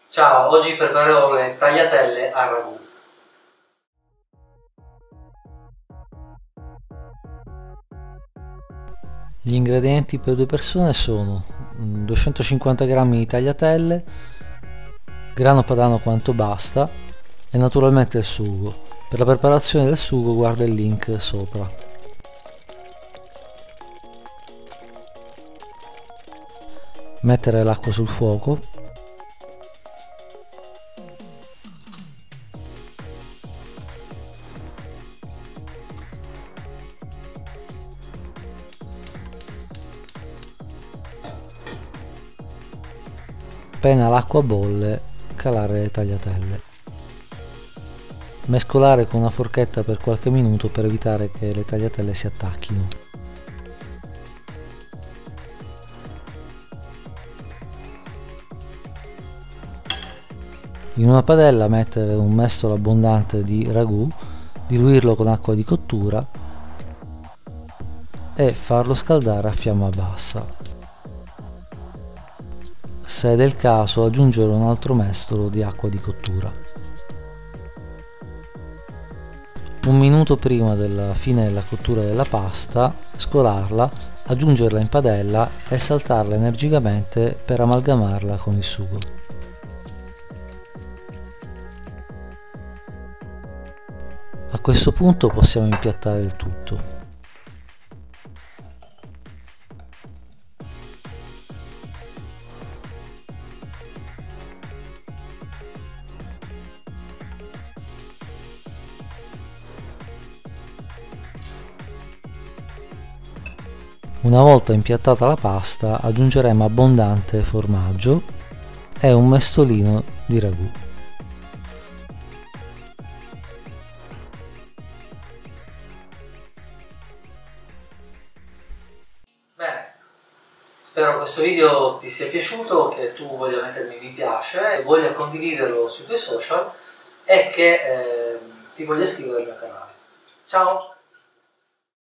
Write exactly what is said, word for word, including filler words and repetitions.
Ciao, oggi preparerò le tagliatelle a ragù. Gli ingredienti per due persone sono duecentocinquanta grammi di tagliatelle, grano padano quanto basta e naturalmente il sugo. Per la preparazione del sugo guarda il link sopra. Mettere l'acqua sul fuoco. Appena l'acqua bolle, calare le tagliatelle. Mescolare con una forchetta per qualche minuto per evitare che le tagliatelle si attacchino. In una padella mettere un mestolo abbondante di ragù, diluirlo con acqua di cottura e farlo scaldare a fiamma bassa. Se è del caso, aggiungere un altro mestolo di acqua di cottura. Un minuto prima della fine della cottura della pasta, scolarla, aggiungerla in padella e saltarla energicamente per amalgamarla con il sugo. A questo punto possiamo impiattare il tutto. Una volta impiattata la pasta, aggiungeremo abbondante formaggio e un mestolino di ragù. Bene, spero questo video ti sia piaciuto, che tu voglia mettermi mi piace, voglia condividerlo sui tuoi social e che eh, ti voglia iscrivere al mio canale. Ciao!